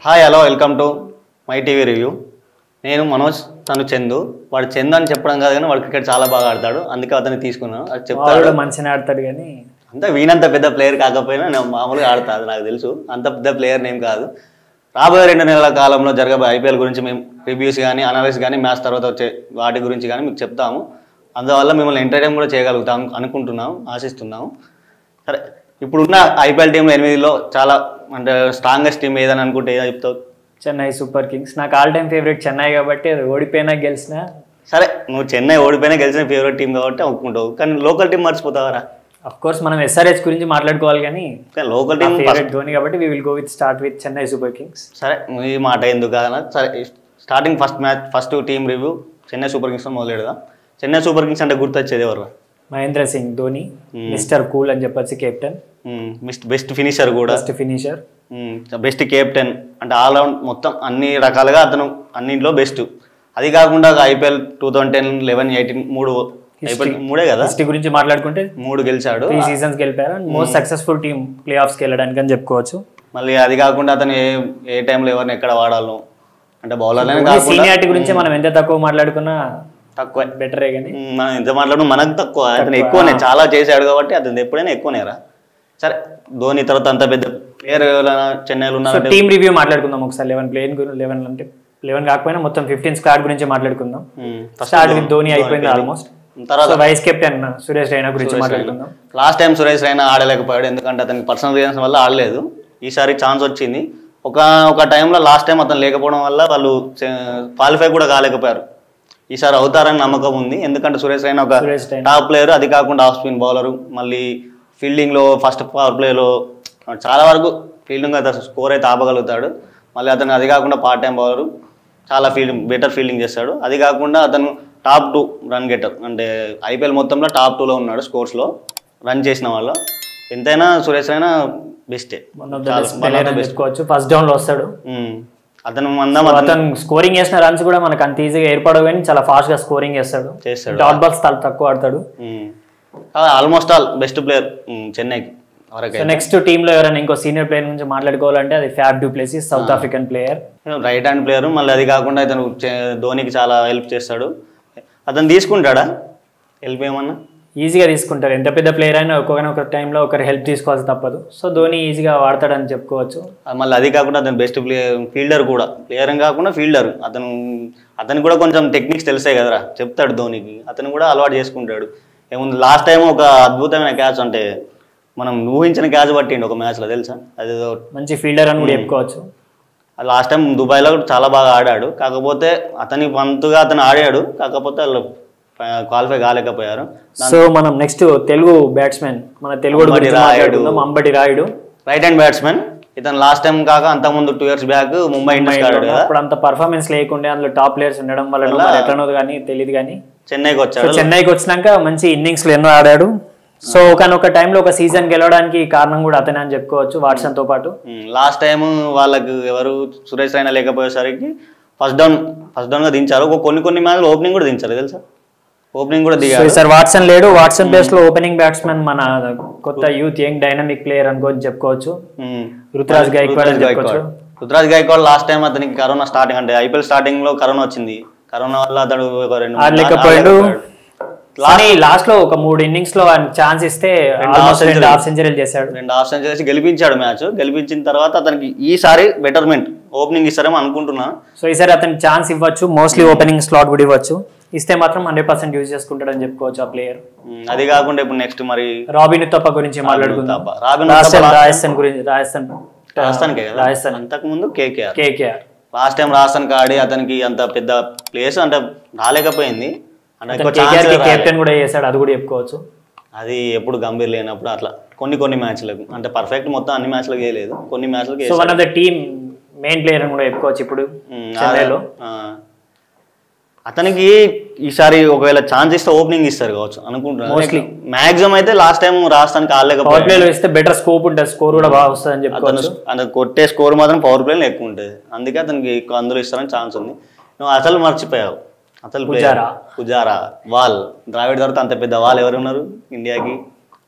Hi hello welcome to my TV review. నేను మనోజ్, తను చందు. వాడు చందు అని చెప్పడం కాదు కానీ వాడు క్రికెట్ చాలా బాగా ఆడతాడు, అందుకే అతన్ని తీసుకున్నాను. అది చెప్తాడు, మంచిగా ఆడతాడు కానీ అంతా వీనంత పెద్ద ప్లేయర్ కాకపోయినా నేను మామూలుగా ఆడతాను, నాకు తెలుసు. అంత పెద్ద ప్లేయర్ నేమ్ కాదు. రాబోయే 2 నెలల కాలంలో జరగబోయే ఐపీఎల్ గురించి మేము రివ్యూస్ కానీ అనాలిసిస్ కానీ మ్యాచ్ తర్వాత వచ్చే వాటి గురించి కానీ మీకు చెప్తాము. అందువల్ల మిమ్మల్ని ఎంటర్టైన్ కూడా చేయగలుగుతాం అనుకుంటున్నాం, ఆశిస్తున్నాం. సరే, ఇప్పుడున్న ఐపీఎల్ టీంలో 8లో చాలా అంటే స్ట్రాంగెస్ట్ టీం ఏదని అనుకుంటే ఏదో చెప్తావు? Chennai super kings. నాకు ఆల్ టైమ్ ఫేవరెట్ చెన్నై కాబట్టి అది ఓడిపోయినా గెలిచినా. సరే, నువ్వు చెన్నై ఓడిపోయినా గెలిచిన ఫేవరెట్ టీం కాబట్టి ఒప్పుకుంటావు, కానీ లోకల్ టీం మర్చిపోతావరా? అఫ్ కోర్స్ మనం ఎస్ఆర్హెచ్ గురించి మాట్లాడుకోవాలి కానీ లోకల్ టీం ఫేవరెట్ ధోని కాబట్టి we will go with start with Chennai super kings. సరే, ఈ మాట ఎందుకు కాదన్నా. సరే, starting first team review Chennai super కింగ్స్తో మొదలెడదాం. చెన్నై సూపర్ కింగ్స్ అంటే గుర్తొచ్చేది ఎవరు? మహేంద్ర సింగ్ ధోని, మిస్టర్ కూల్ అని చెప్పొచ్చు, కెప్టెన్, బెస్ట్ ఫినిషర్ కూడా, బెస్ట్ ఫినిషర్, బెస్ట్ కెప్టెన్. అంటే ఆల్రౌండ్ మొత్తం అన్ని రకాలుగా అతను అన్నింటిలో బెస్ట్. అది కాకుండా ఐపీఎల్ 2010, 11, 18 మూడే కదా. హిస్టరీ గురించి మాట్లాడుకుంటే 3 గెలిచాడు, 3 సీజన్స్ గెలిపారు. మోస్ట్ సక్సెస్ఫుల్ టీం ప్లే ఆఫ్స్కి వెళ్ళడానికి అని చెప్పుకోవచ్చు. మళ్ళీ అది కాకుండా అతను ఏ టైంలో ఎవరిని ఎక్కడ వాడాలో అంటే బౌలర్లనే సీనియారిటీ గురించి మనం ఎంత తక్కువ మాట్లాడుకున్నా తక్కువ, బెటరే కానీ మనం ఎంత మాట్లాడు మనకు తక్కువ. అతను ఎక్కువనే చాలా చేశాడు కాబట్టి అతను ఎప్పుడైనా ఎక్కువనేరా. సరే, ధోని తర్వాత అంత పెద్ద ప్లేయర్ చెన్నైలో ఉన్నారు. టీమ్ రివ్యూ మాట్లాడుకుందాం ఒకసారి. 11 అంటే 11 కాకపోయినా మొత్తం 15 స్క్వాడ్ గురించి మాట్లాడుకుందాం. స్టార్ట్ విత్ ధోని అయిపోయింది ఆల్మోస్ట్. తర్వాత వైస్ కెప్టెన్ సురేష్ రైనా గురించి మాట్లాడుకుందాం. లాస్ట్ టైం సురేష్ రైనా ఆడలేకపోయాడు, ఎందుకంటే అతనికి పర్సనల్ రీజన్స్ వల్ల ఆడలేదు. ఈసారి ఛాన్స్ వచ్చింది. ఒక టైంలో లాస్ట్ టైం అతను లేకపోవడం వల్ల వాళ్ళు క్వాలిఫై కూడా కాలేకపోయారు. ఈసారి అవుతారని నమ్మకం ఉంది, ఎందుకంటే సురేష్ రైనా ఒక టాప్ ప్లేయర్. అది కాకుండా ఆఫ్ స్పిన్ బౌలరు, మళ్ళీ ఫీల్డింగ్లో ఫస్ట్ పవర్ ప్లేలో చాలా వరకు ఫీల్డింగ్ అతను స్కోర్ అయితే ఆపగలుగుతాడు. మళ్ళీ అతను అది కాకుండా పార్ట్ టైం బౌలరు, చాలా బెటర్ ఫీల్డింగ్ చేస్తాడు. అది కాకుండా అతను టాప్ 2 రన్ గెటర్, అంటే ఐపీఎల్ మొత్తంలో టాప్ 2లో ఉన్నాడు స్కోర్స్లో రన్ చేసిన వాళ్ళు. ఎంతైనా సురేష్ రైనా బెస్టే, చెప్పుకోవచ్చు. ఫస్ట్ డౌన్లో వస్తాడు అతను. స్కోరింగ్ చేసిన రన్స్ కూడా మనకు అంత ఈజీగా ఏర్పడవు కానీ చాలా ఫాస్ట్గా స్కోరింగ్ చేస్తాడు. డాట్ బాల్స్ చాలా తక్కువ ఆడతాడు. ఆల్మోస్ట్ ఆల్ బెస్ట్ ప్లేయర్ చెన్నైకి. నెక్స్ట్ టీంలో ఎవరైనా ఇంకో సీనియర్ ప్లేయర్ గురించి మాట్లాడుకోవాలంటే అది Faf du Plessis, South African player, right hand player. మళ్ళీ అది కాకుండా ఇతను ధోనికి చాలా హెల్ప్ చేస్తాడు. అతను తీసుకుంటాడా హెల్ప్? ఏమన్నా ఈజీగా తీసుకుంటారు. ఎంత పెద్ద ప్లేయర్ అయినా ఒక టైంలో ఒకరి హెల్ప్ తీసుకోవాల్సి తప్పదు. సో ధోని ఈజీగా వాడతాడని చెప్పుకోవచ్చు. మళ్ళీ అది కాకుండా అతను బెస్ట్ ఫీల్డర్ కూడా, ప్లేయర్ కాకుండా ఫీల్డర్. అతను కూడా కొంచెం టెక్నిక్స్ తెలిసాయి కదరా, చెప్తాడు ధోనికి. అతను కూడా అలవాటు చేసుకుంటాడు. ఏముంది, లాస్ట్ టైం ఒక అద్భుతమైన క్యాచ్, అంటే మనం ఊహించిన క్యాచ్ పట్టిండు ఒక మ్యాచ్లో, తెలుసా? అది మంచి ఫీల్డర్ అని కూడా చెప్పుకోవచ్చు. లాస్ట్ టైం దుబాయ్లో చాలా బాగా ఆడాడు, కాకపోతే అతని వంతుగా అతను ఆడాడు, కాకపోతే వాళ్ళు క్వాలిఫై కాలేకపోయారు. సో మనం నెక్స్ట్ తెలుగు బ్యాట్స్మెన్, మన Telugu Ambati Rayudu, right hand batsmen. ఇతను లాస్ట్ టైం కాక అంతకుముందు 2 years బ్యాక్ ముంబై ఇండియన్స్ ఆడాడు కదా. అప్పుడు అంత పర్ఫార్మెన్స్ లేకుండే, అందులో టాప్ ప్లేయర్స్ ఉండడం వల్ల ఎట్లనో కానీ తెలియదు కానీ చెన్నైకి వచ్చాడు. చెన్నైకి వచ్చినాక మంచి ఇన్నింగ్స్లో ఎన్నో ఆడాడు. సో ఒకనొక టైంలో ఒక సీజన్ గెలవడానికి కారణం కూడా అతనే అని చెప్పుకోవచ్చు, వాట్సన్తో పాటు. లాస్ట్ టైం వాళ్ళకు ఎవరు సురేష్ రైనా లేకపోయేసరికి ఫస్ట్ డౌన్గా దించారు. కొన్ని మ్యాచ్లు ఓపెనింగ్ కూడా దించారు, తెలుసా? ఓపెనింగ్ కూడా దిగారు. సార్ వాట్సన్ లేడు, వాట్సన్ ప్లేస్ లో ఓపెనింగ్ బ్యాట్స్మెన్ మన కొత్త యూత్ యంగ్ డైనమిక్ ప్లేయర్ అనుకోని చెప్పుకోవచ్చు, రుతురాజ్ గైక్వాడ్. లాస్ట్ టైం అతనికి కరోనా స్టార్టింగ్, అంటే ఐపీఎల్ స్టార్టింగ్ లో కరోనా వచ్చింది. కరోనా వల్ల అతడు ఆడలేకపోయాడు. లాస్ట్ లో ఒక 3 innings లో ఛాన్స్ ఇస్తే 2 half centuries చేశాడు. 2 half centuries గెలిపించాడు మ్యాచ్. గెలిపించిన తర్వాత అతనికి ఈసారి బెటర్మెంట్ ఓపెనింగ్ ఇస్తారేమో అనుకుంటున్నా. సో ఈసారి అతనికి ఛాన్స్ ఇవ్వచ్చు, మోస్ట్లీ ఓపెనింగ్ స్లాట్ కూడా ఇవ్వచ్చు. ఇస్తే మాత్రం 100% యూజ్ చేసుకుంటాడని చెప్పుకోవచ్చు ఆ ప్లేయర్. అది కాకుండా ఇప్పుడు నెక్స్ట్ మరి రాబిన్ ఉతప్ప గురించి మాట్లాడుకుందాం. రాజస్థాన్ అంతకు ముందు కేకేఆర్. లాస్ట్ టైం రాజస్థాన్ ఆడి అతనికి అంత పెద్ద ప్లేస్ అంటే రాలేకపోయింది. కెప్టెన్ కూడా చేశాడు, అది కూడా చెప్పుకోవచ్చు. అది ఎప్పుడు గంభీర్ లేనప్పుడు అట్లా కొన్ని మ్యాచ్లకు, అంటే పర్ఫెక్ట్ మొత్తం అన్ని మ్యాచ్లకు వేయలేదు, కొన్ని మ్యాచ్లకు. So one of the team main player అని కూడా చెప్పుకోవచ్చు ఇప్పుడు చెన్నైలో. అతనికి ఈసారి ఒకవేళ ఛాన్స్ ఇస్తే ఓపెనింగ్ ఇస్తారు కావచ్చు అనుకుంటున్నాను. మోస్ట్లీ మాక్సిమం అయితే లాస్ట్ టైం రాజస్థాన్కి ఆడలేకపోతే ప్లేలో ఇస్తే బెటర్ స్కోప్ ఉంటుంది, స్కోర్ కూడా బాగా వస్తుంది అని చెప్పుకోవచ్చు. అతను కొట్టే స్కోర్ మాత్రం పవర్ ప్లేలో ఎక్కువ ఉంటుంది, అందుకే అతనికి ఎక్కువ అందులో ఇస్తారని ఛాన్స్ ఉంది. నువ్వు అసలు మర్చిపోయావు, అసలు పుజారా వాల్. ద్రావిడ్ తర్వాత అంత పెద్ద వాల్ ఎవరు ఉన్నారు ఇండియాకి?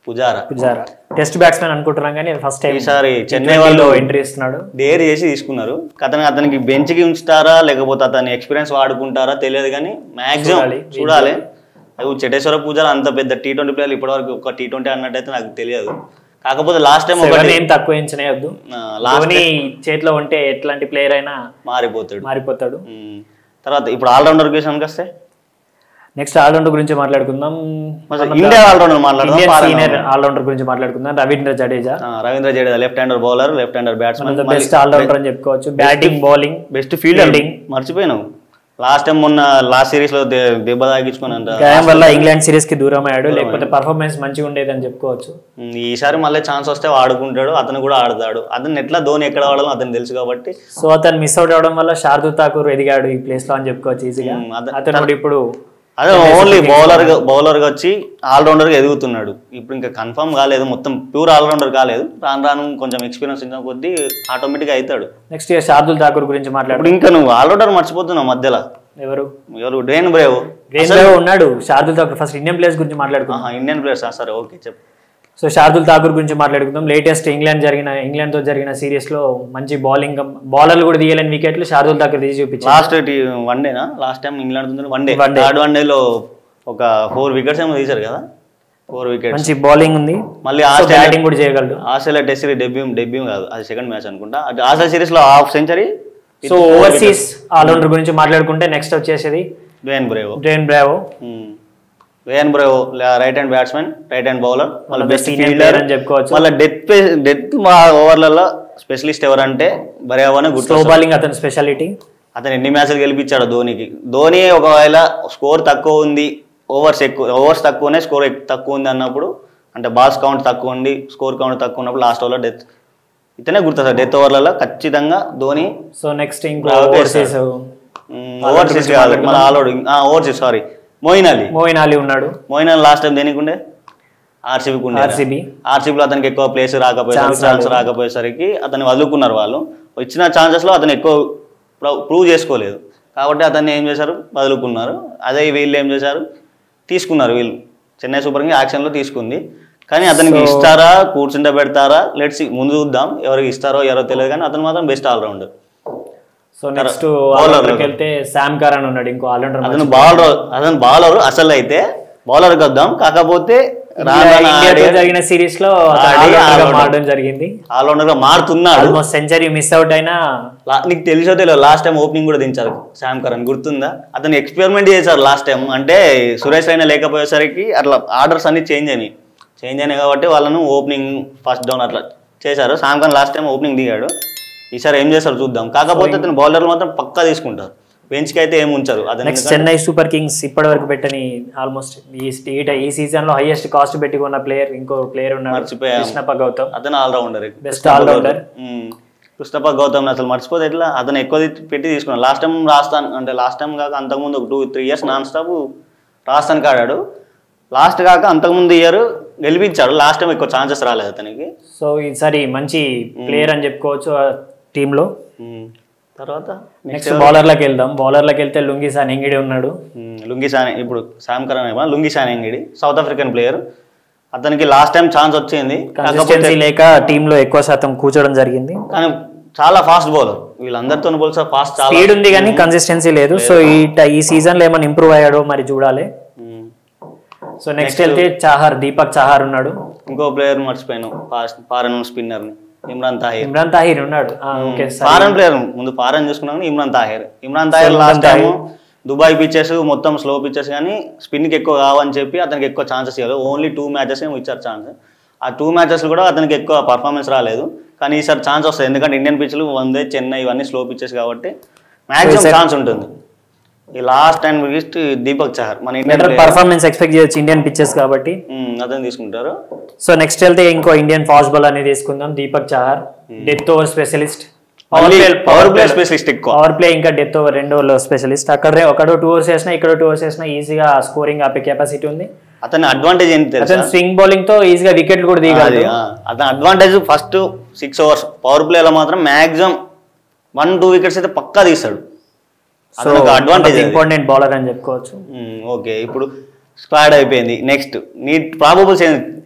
పుజారా టెస్ట్ బ్యాట్స్మెన్ అనుకుంటున్నాం కానీ ఫస్ట్ టైం ఈసారి చెన్నై వాళ్ళు ఎంట్రీ ఇస్తున్నాడు, డేర్ చేసి తీసుకున్నారు. అతనికి బెంచ్కి ఉంచుతారా లేకపోతే అతని ఎక్స్పీరియన్స్ వాడుకుంటారా తెలియదు కానీ మాక్సిమం చూడాలి. చటేశ్వర పూజారా అంత పెద్ద T20 ప్లేయర్లు ఇప్పటివరకు ఒక T20 అన్నట్టయితే నాకు తెలియదు. కాకపోతే లాస్ట్ టైం ఏం తక్కువ ఎంచనేయద్దు, ధోని చేతిలో ఉంటే ఎట్లాంటి ప్లేయర్ అయినా మారిపోతాడు. తర్వాత ఇప్పుడు ఆల్రౌండర్ విషయానికి వస్తే నెక్స్ట్ ఆల్రౌండర్ గురించి మాట్లాడుకుందాం. ఇండియా సీనియర్ ఆల్రౌండర్ గురించి మాట్లాడుకుందాం. Ravindra Jadeja left hander bowler, left hander batsmen, best allrounder అని చెప్పుకోవచ్చు. Batting, bowling, best fielding. మర్చిపోయినావు లాస్ట్ టైం లాస్ట్ సిరీస్ లో దెబ్బ తాగించుకుని గాయం వల్ల ఇంగ్లాండ్ సిరీస్ కి దూరం అయ్యాడు, లేకపోతే పర్ఫార్మెన్స్ మంచిగా ఉండేది అని చెప్పుకోవచ్చు. ఈసారి మళ్ళీ ఛాన్స్ వస్తే వాడుకుంటాడు, అతను కూడా ఆడతాడు. అతను ఎట్లా ధోని ఎక్కడ వాడాలో అతను తెలుసు కాబట్టి సో అతను మిస్ అవుట్ అవడం వల్ల శార్దూల్ ఠాకూర్ ఎదిగాడు ఈ ప్లేస్ లో అని చెప్పుకోవచ్చు ఈజీగా. అతను ఇప్పుడు అదే ఓన్లీ బౌలర్ గా వచ్చి ఆల్రౌండర్ గా ఎదుగుతున్నాడు. ఇప్పుడు ఇంకా కన్ఫర్మ్ కాలేదు, మొత్తం ప్యూర్ ఆల్రౌండర్ కాలేదు. రాను కొంచెం ఎక్స్పీరియన్స్ ఇచ్చిన కొద్దీ ఆటోమేటిక్ గా అవుతాడు. నెక్స్ట్ ఇయర్ శార్దూల్ ఠాకూర్ గురించి మాట్లాడు. ఇంకా నువ్వు ఆల్రౌండర్ మర్చిపోతున్నావు మధ్యలో. ఎవరు డ్వేన్ బ్రేవో ఉన్నాడు. Shardul Thakur first Indian players గురించి మాట్లాడుకుందాం. ఇండియన్ ప్లేయర్స్ సరే ఓకే చెప్పు. సో శార్దూల్ ఠాకూర్ గురించి మాట్లాడుకుందాం. లేటెస్ట్ ఇంగ్లాండ్ తో జరిగిన సిరీస్ లో మంచి బౌలర్లు కూడా తీయలేని వికెట్లు శార్దూల్ ఠాకూర్ తీసి చూపించారు. లాస్ట్ వన్డేనా లాస్ట్ టైం ఇంగ్లాండ్ వన్డేలో ఒక 4 వికెట్స్ ఏమో తీశారు కదా. 4 వికెట్స్ మంచి బౌలింగ్ ఉంది. మళ్ళీ బ్యాటింగ్ కూడా చేయగలడు. ఆస్ట్రేలియా టెస్ట్ సిరీస్ డెబ్యూ కాదు, అది సెకండ్ మ్యాచ్ అనుకుంటా. ఆస్ట్రేలియా సిరీస్ లో half century. So overseas allrounder గురించి మాట్లాడుకుంటే నెక్స్ట్ వచ్చేసేది Dwayne Bravo right hand batsmen, right hand bowler, మళ్ళీ బెస్ట్ ఫీల్డర్ అని చెప్పుకోవచ్చు. మళ్ళీ డెత్ ఓవర్లలో స్పెషలిస్ట్ ఎవరంటే బ్రేవో అనే గుర్తు. బౌలింగ్ అతని స్పెషాలిటీ. అతను ఎన్ని మ్యాచ్లు గెలిపించాడు ధోనికి. ధోని ఒకవేళ స్కోర్ తక్కువ ఉంది, ఓవర్స్ తక్కువనే స్కోర్ తక్కువ ఉంది అన్నప్పుడు, అంటే బాల్స్ కౌంట్ తక్కువ ఉంది, స్కోర్ కౌంట్ తక్కువ ఉన్నప్పుడు లాస్ట్ ఓవర్లో డెత్ ఇతనే గుర్తొస్తాడు. డెత్ ఓవర్లలో ఖచ్చితంగా ధోని. సో నెక్స్ట్ ఓవర్సీస్ కాదు మన ఓవర్సీస్ సారీ మోయిన్ అలీ ఉన్నాడు. మోయిన్ అలీ లాస్ట్ టైం దేనికి ఉండే ఆర్సీబీలో అతనికి ఎక్కువ ప్లేస్ ఛాన్స్ రాకపోయేసరికి అతన్ని వదులుకున్నారు వాళ్ళు. ఇచ్చిన ఛాన్సెస్ లో అతను ఎక్కువ ప్రూవ్ చేసుకోలేదు కాబట్టి అతన్ని ఏం చేశారు, వదులుకున్నారు. అదే వీళ్ళు ఏం చేశారు, తీసుకున్నారు. వీళ్ళు చెన్నై సూపర్ కింగ్స్ యాక్షన్ లో తీసుకుంది. కానీ అతనికి ఇస్తారా కూర్చుంటే పెడతారా లెట్స్ ముందు చూద్దాం. ఎవరికి ఇస్తారో ఎవరో తెలియదు కానీ అతను మాత్రం బెస్ట్ ఆల్రౌండర్. సో నెక్స్ట్ బౌలర్కి వెళ్తే శామ్ కరన్ ఉన్నాడు, ఇంకో ఆల్రౌండర్. అతను బౌలర్ అసలు అయితే బౌలర్కి వద్దాం. కాకపోతే జరిగిన సిరీస్ లో మారడం జరిగింది, ఆల్రౌండర్ గా మారుతున్నాడు. ఆల్మోస్ట్ సెంచరీ మిస్ అవుట్ అయినా నీకు తెలిసో తెలియదు లాస్ట్ టైం ఓపెనింగ్ కూడా దించారు శామ్ కరన్, గుర్తుందా? అతను ఎక్స్పెరిమెంట్ చేశారు లాస్ట్ టైం. అంటే సురేష్ రైనా లేకపోయేసరికి అట్లా ఆర్డర్స్ అన్ని చేంజ్ అయినాయి కాబట్టి వాళ్ళను ఓపెనింగ్ ఫస్ట్ డౌన్ అట్లా చేశారు. Sam Curran last time opening దిగాడు. ఈసారి ఏం చేస్తారు చూద్దాం. కాకపోతే అతను బౌలర్లు మాత్రం పక్కా తీసుకుంటారు, బెంచ్కి అయితే ఏమి ఉంచారు. నెక్స్ట్ చెన్నై సూపర్ కింగ్స్ ఇప్పటి వరకు పెట్టని ఆల్మోస్ట్ ఈ సీజన్ లో హైయెస్ట్ కాస్ట్ పెట్టుకున్న ప్లేయర్ ఇంకో ప్లేయర్ ఉన్నాడు, కృష్ణప్ప గౌతమ్. అతను allrounder, best allrounder. Krishnappa Gowtham అసలు మర్చిపోతే ఎట్లా, అతను ఎక్కువ పెట్టి తీసుకున్నాడు. లాస్ట్ టైం కాక అంతకుముందు ఒక 2-3 ఇయర్స్ నాన్ స్టాప్ రాజస్థాన్కి ఆడాడు. లాస్ట్ కాక అంతకుముందు ఇయర్ గెలిపించాడు. లాస్ట్ టైం ఎక్కువ ఛాన్సెస్ రాలేదు అతనికి. సో ఈసారి మంచి ప్లేయర్ అని చెప్పుకోవచ్చు టీంలో. తర్వాత నెక్స్ట్ బౌలర్లకు వెళ్దాం. బౌలర్లకు వెళ్తే లుంగి సానెంగిడి ఉన్నాడు. ఇప్పుడు Sam Curran Lungi Ngidi South African player. అతనికి లాస్ట్ టైం ఛాన్స్ వచ్చింది, కన్సిస్టెన్సీ లేక టీంలో ఎక్కువ శాతం కూర్చోవడం జరిగింది. కానీ చాలా ఫాస్ట్ బౌలర్, వీళ్ళందరితో పోల్సా ఫాస్ట్, స్పీడ్ ఉంది కానీ కన్సిస్టెన్సీ లేదు. సో ఈ సీజన్ లో ఏమైనా ఇంప్రూవ్ అయ్యాడో మరి చూడాలి. సో నెక్స్ట్ వెళ్తే దీపక్ చాహర్ ఉన్నాడు. ఇంకో ప్లేయర్ మర్చిపోయాను, ఫారెన్ స్పిన్నర్ ని ఇమ్రాన్ తాహిర్ ఉన్నాడు. ఫారెన్ ప్లేయర్, ముందు ఫారెన్ చూసుకున్నాను. Imran Tahir last time Dubai pitches మొత్తం స్లో పిచ్చెస్ కానీ స్పిన్కి ఎక్కువ కావని చెప్పి అతనికి ఎక్కువ ఛాన్సెస్ ఇవ్వలేదు. ఓన్లీ 2 మ్యాచెస్ ఏమో ఇచ్చారు ఛాన్స్. ఆ 2 మ్యాచెస్ కూడా అతనికి ఎక్కువ పర్ఫార్మెన్స్ రాలేదు. కానీ ఈసారి ఛాన్స్ వస్తుంది, ఎందుకంటే ఇండియన్ పిచ్లు వందే చెన్నై ఇవన్నీ స్లో పిచ్చెస్ కాబట్టి మ్యాక్సిమం ఛాన్స్ ఉంటుంది. ఈ last and biggest Deepak Chahar మన ఇండియన్ పర్ఫార్మెన్స్ ఎక్స్పెక్ట్ చేయొచ్చు ఇండియన్ పిచ్చెస్ కాబట్టి అతను తీసుకుంటారు. సో నెక్స్ట్ వెళ్తే ఇంకో ఇండియన్ ఫాస్ట్ బౌలర్ అనేది తీసుకుందాం, Deepak Chahar. Death over specialist, power play specialist, ఎక్కువ పవర్ ప్లే ఇంకా డెత్ ఓవర్ 2 ఓవర్లో స్పెషలిస్ట్. ఒకడో 2 ఓవర్స్ వేసినా ఇక్కడ 2 ఓవర్స్ వేసినా ఈజీగా స్కోరింగ్ ఆపే కెపాసిటీ ఉంది. అతని అడ్వాంటేజ్ ఏంటి, అతను స్వింగ్ బౌలింగ్ తో ఈజీగా వికెట్లు కూడా దిగాలి. అతని అడ్వాంటేజ్ ఫస్ట్ 6 ఓవర్స్ పవర్ ప్లేలో మాత్రం మాక్సిమం 1-2 వికెట్స్ అయితే పక్కా తీస్తాడు. అడ్వాంటేజ్, ఇంపార్టెంట్ బౌలర్ అని చెప్పుకోవచ్చు. ఓకే, ఇప్పుడు స్క్వాడ్ అయిపోయింది. నెక్స్ట్ నీ ప్రాబబుల్స్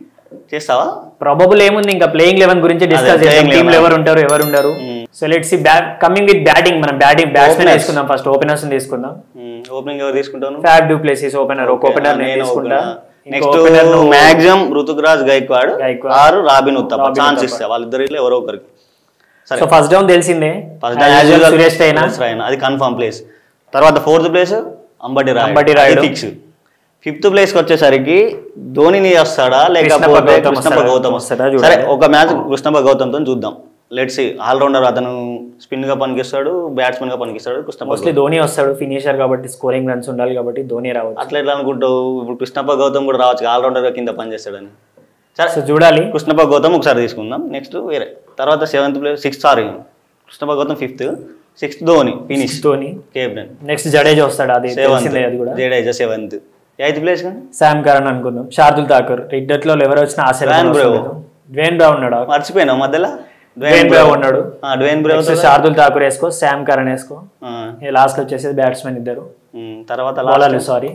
చేస్తావా? ప్రాబబుల్ ఏముంది, ఇంకా ప్లేయింగ్ 11 గురించి డిస్కస్ చేద్దాం. టీంలో ఎవరు ఉంటారు ఎవరు ఉండరు. So let's see coming with batting. మనం బ్యాట్స్మెన్ తీసుకుందాం ఫస్ట్. ఓపెనర్స్ తీసుకుందాం. ఓపెనింగ్ ఎవరు తీసుకుంటాను? Faf du Plessis opener. ఒక ఓపెనర్ నేను తీసుకుంటా. Next maximum Ruturaj Gaikwad or Robin Uthappa chance ఇస్తా. వాళ్ళిద్దరిలో ఎవరో ఒకరికి. సో ఫస్ట్ డౌన్ తెలిసిందే, సురేష్ రైనా అది కన్ఫర్మ్ ప్లేస్. తర్వాత 4th place Ambati Rayudu fix. 5th place కి వచ్చేసరికి ధోనిని వస్తాడా లేకపోతే కృష్ణప్ప గౌతమ్ వస్తాడా? సరే, ఒక మ్యాచ్ కృష్ణప్ప గౌతమ్తో చూద్దాం. Let's see. ఆల్రౌండర్ అతను స్పిన్ గా పనికిస్తాడు, బ్యాట్స్మెన్ గా పనికిస్తాడు. కృష్ణప్ప మోస్ట్లీ ధోని వస్తాడు, ఫినిషర్ కాబట్టి స్కోరింగ్ రన్స్ ఉండాలి కాబట్టి ధోని రావచ్చు. అట్లా ఎట్లా అనుకుంటావు? ఇప్పుడు కృష్ణప్ప గౌతమ్ కూడా రావచ్చు, ఆల్రౌండర్ గా కింద పనిచేస్తాడని. సరే చూడాలి. కృష్ణప్ప గౌతమ్ ఒకసారి తీసుకుందాం. నెక్స్ట్ వేరే. తర్వాత 7th place 6th sorry Krishnappa Gowtham 5th, 6th Dhoni finish. Dhoni captain. Next Jadeja వస్తాడు, అది తెలిసిందే. అది కూడా Jadeja 7th. 8th place Sam Curran అనుకుందాం. శార్దుల్ ఠాకూర్. ఇద్దట్లో ఎవరు వచ్చినా డ్వేన్ బ్రావ్ ఉన్నాడు. మర్చిపోయినా మధ్యలో డ్వేన్ బ్రావ్ ఉన్నాడు. శార్దుల్ ఠాకూర్ వేసుకో, శామ్ కరణ్ వేసుకో. లాస్ట్ వచ్చేసి బ్యాట్స్మెన్ ఇద్దరు. తర్వాత సారీ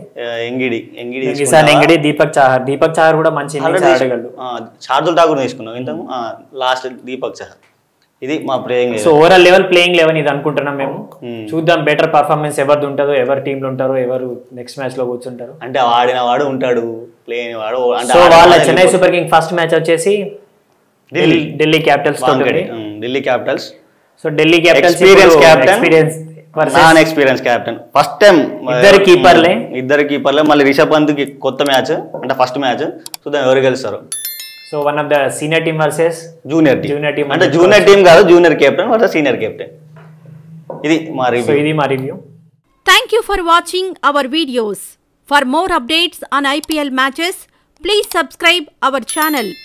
ఎంగిడి, దీపక్ చాహర్ కూడా మంచి ఇన్నింగ్స్ ఆడగలడు. శార్దుల్ ఠాకూర్ తీసుకున్నాం ఇంతకు. లాస్ట్ దీపక్ చాహర్. ఇది మా playing. So overall level playing 11 ఇది అనుకుంటున్నాం మేము. చూద్దాం బెటర్ పర్ఫార్మెన్స్ ఎవరిది ఉంటుందో, ఎవరి టీంలో ఉంటారో, ఎవరు నెక్స్ట్ మ్యాచ్ లో కూర్చుంటారు. అంటే ఆడిన వాడు ఉంటాడు, ప్లే అయిన వాడు. సో వాళ్ళ Chennai super king first match వచ్చేసి Delhi capitals. Delhi capitals. So Delhi capitals non experience captain. First time ఇద్దరు కీపర్లే. మళ్ళీ రిషబ్ పంత్ కి కొత్త మ్యాచ్, అంటే ఫస్ట్ మ్యాచ్. చూద్దాం ఎవరు గెలుస్తారు. So one of the senior team versus junior team. అంటే జూనియర్ టీమ్ కాదు, junior captain versus senior captain. ఇది మా review. Thank you for watching our videos. For more updates on IPL matches, please subscribe our channel.